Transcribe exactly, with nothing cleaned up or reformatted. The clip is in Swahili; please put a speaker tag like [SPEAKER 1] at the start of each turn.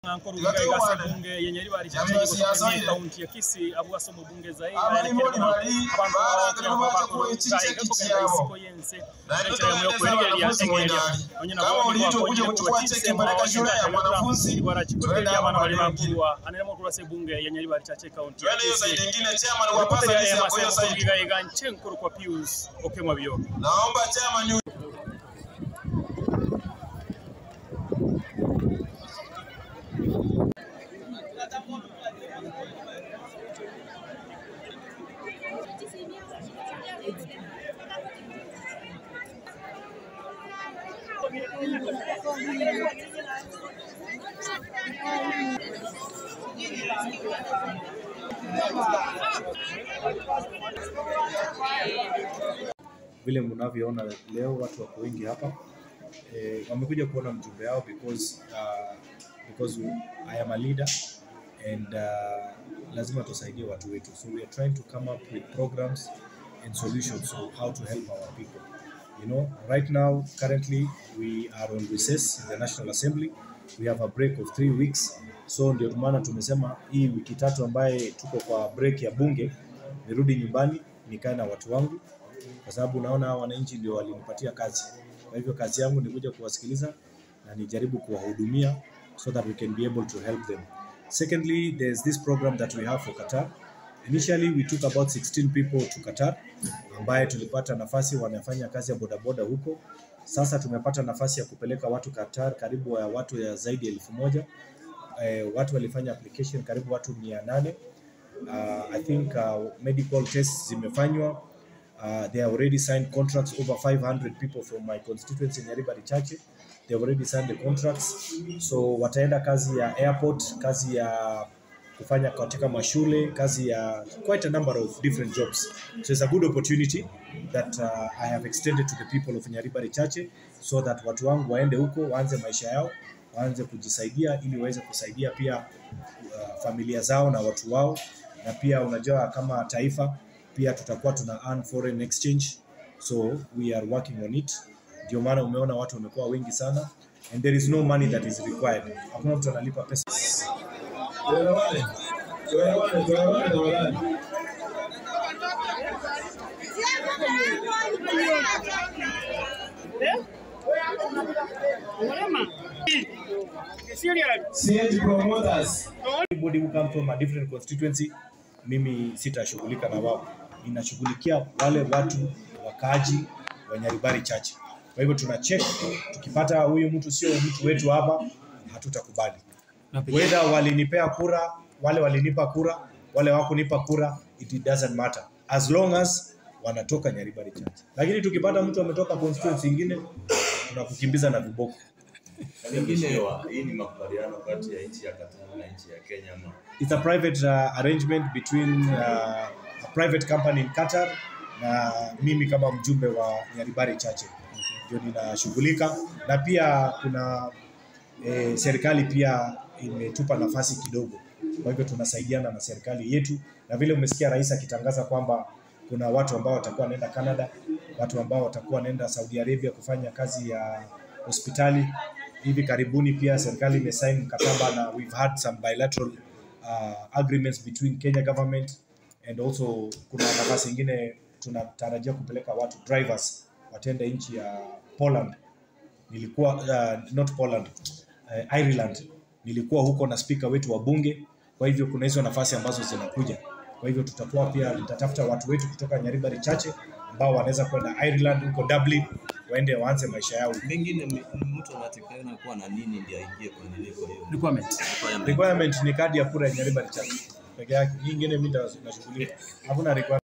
[SPEAKER 1] Ankuru Gaiga bunge yenye Nyaribari chache kutoka kaunti ya Kisii abuga somo bunge Zaheel Jhanda abantu bakuru Gaiga kutoka isiko yense ndetse mu kweregeria engeria onye nabo ni kwa kubatise mbaraga shule ya wanafunzi warachikwenda abantu bali bakuru anelemo kurase bunge yenye Nyaribari chache kaunti ya Kisii zaidi nyingine chairman wa pasa ya kwa zaidi Gaiga nchenkuru kwa Pius okemwa bio naomba chairman
[SPEAKER 2] vile mnavyoona leo watu wako wengi hapa eh, wamekuja kuona mjumbe wao because uh, because I am a leader and uh, lazima tusaidie watu wetu, so we are trying to come up with programs and solutions so how to help our people. You know, right now currently we are on recess in the National Assembly. We have a break of three weeks, so ndio maana tumesema hii wiki tatu ambaye tuko kwa break ya bunge nirudi nyumbani nikae na watu wangu, kwa sababu naona wananchi ndio walinipatia kazi. Kwa hivyo kazi yangu ni kuja kuwasikiliza na nijaribu kuwahudumia so that we can be able to help them. Secondly, there's this program that we have for Qatar. Initially we took about sixteen people to Qatar ambaye tulipata nafasi wanafanya kazi ya bodaboda huko. Sasa tumepata nafasi ya kupeleka watu Qatar karibu ya watu ya zaidi ya elfu moja. Eh, watu walifanya application karibu watu mia nane. Uh, I think uh, medical tests zimefanywa. Uh, they have already signed contracts, over five hundred people from my constituency in Nyaribari chache. They have already signed the contracts. So wataenda kazi ya airport, kazi ya kufanya katika mashule, kazi ya quite a number of different jobs. So it's a good opportunity that uh, I have extended to the people of Nyaribari chache so that watu wangu waende huko, waanze maisha yao, waanze kujisaidia ili waweze kusaidia pia uh, familia zao na watu wao. Na pia unajua kama taifa pia tutakuwa tuna earn foreign exchange, so we are working on it. Ndio maana umeona watu wamekuwa wengi sana and there is no money that is required. Hakuna mtu analipa pesa. Anybody who come from a different constituency, mimi sitashughulika na wao. Ninashughulikia wale watu wakaji wa Nyaribari chache. Kwa hivyo tuna check, tukipata huyu mtu sio mtu wetu hapa, hatutakubali. Whether walinipea kura, wale walinipa kura, wale wakunipa kura, it doesn't matter. As long as wanatoka Nyaribari chache. Lakini tukipata mtu ametoka constituency nyingine, tunakukimbiza na viboko.
[SPEAKER 3] Hii ni makubaliano kati ya nchi ya Qatar na nchi ya Kenya ama?
[SPEAKER 2] It's a private uh, arrangement between uh, a private company in Qatar na mimi kama mjumbe wa Nyaribari chache. Ndio ninashughulika, na pia kuna eh, serikali pia imetupa nafasi kidogo. Kwa hivyo tunasaidiana na serikali yetu, na vile umesikia rais akitangaza kwamba kuna watu ambao watakuwa naenda Canada, watu ambao watakuwa naenda Saudi Arabia kufanya kazi ya hospitali. Hivi karibuni pia serikali imesign mkataba na we've had some bilateral uh, agreements between Kenya government and also kuna nafasi nyingine tunatarajia kupeleka watu drivers watende nchi ya Poland. Nilikuwa uh, not Poland, uh, Ireland. Nilikuwa huko na speaker wetu wa bunge. Kwa hivyo kuna hizo nafasi ambazo zinakuja. Kwa hivyo tutakuwa pia tutatafuta watu wetu kutoka Nyaribari chache ambao wanaweza kwenda Ireland, huko Dublin, waende waanze maisha yao.
[SPEAKER 3] Pengine mtu anatakana kuwa na nini ndio aingie kwa niliko hiyo?
[SPEAKER 2] Requirement. Requirement ni kadi ya kura ya Nyaribari chache. Pekee yake, nyingine mimi ndio nashughulika. Hakuna requirement.